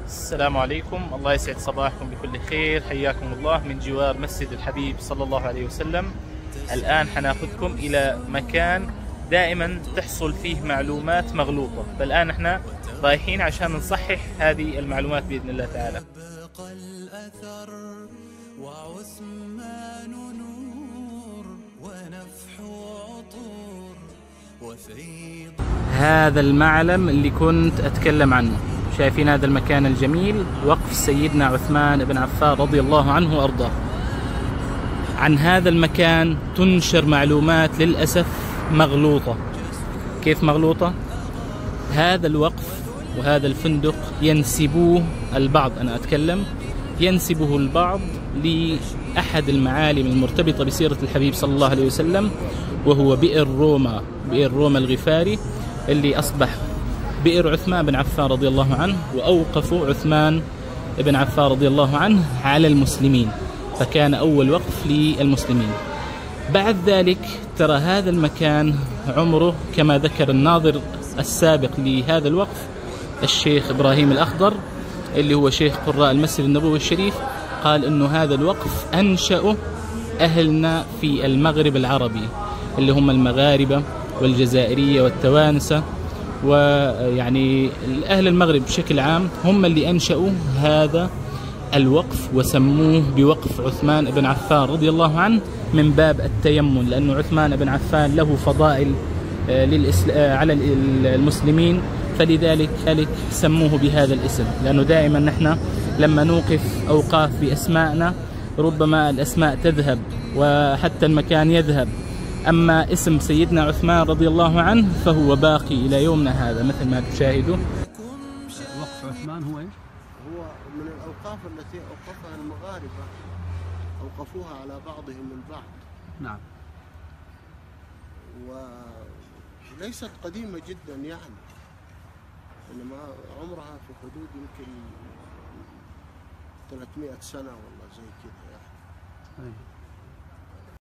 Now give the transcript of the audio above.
السلام عليكم، الله يسعد صباحكم بكل خير. حياكم الله من جوار مسجد الحبيب صلى الله عليه وسلم. الآن حناخذكم إلى مكان دائما تحصل فيه معلومات مغلوطة، فالآن احنا رايحين عشان نصحح هذه المعلومات بإذن الله تعالى. وعثمان نور ونفح عطور وفيض. هذا المعلم اللي كنت أتكلم عنه، شايفين هذا المكان الجميل، وقف سيدنا عثمان بن عفان رضي الله عنه وأرضاه. عن هذا المكان تنشر معلومات للأسف مغلوطة. كيف مغلوطة؟ هذا الوقف وهذا الفندق ينسبوه البعض، أنا أتكلم ينسبه البعض لأحد المعالم المرتبطة بسيرة الحبيب صلى الله عليه وسلم، وهو بئر روما، بئر روما الغفاري اللي أصبح بئر عثمان بن عفان رضي الله عنه، وأوقفوا عثمان بن عفان رضي الله عنه على المسلمين، فكان أول وقف للمسلمين. بعد ذلك ترى هذا المكان عمره كما ذكر الناظر السابق لهذا الوقف الشيخ إبراهيم الأخضر اللي هو شيخ قراء المسجد النبوي الشريف، قال إنه هذا الوقف أنشأه أهلنا في المغرب العربي اللي هم المغاربة والجزائرية والتوانسة، ويعني أهل المغرب بشكل عام هم اللي أنشأوا هذا الوقف وسموه بوقف عثمان بن عفان رضي الله عنه من باب التيمن، لأنه عثمان بن عفان له فضائل على المسلمين، فلذلك سموه بهذا الاسم. لأنه دائما نحن لما نوقف أوقاف بأسمائنا ربما الأسماء تذهب وحتى المكان يذهب، أما اسم سيدنا عثمان رضي الله عنه فهو باقي إلى يومنا هذا مثل ما تشاهدوا. وقف عثمان هو إيش؟ هو من الأوقاف التي أوقفها المغاربة، أوقفوها على بعضهم البعض. نعم. وليست قديمة جدا يعني، إنما عمرها في حدود يمكن 300 سنة والله زي كده يعني.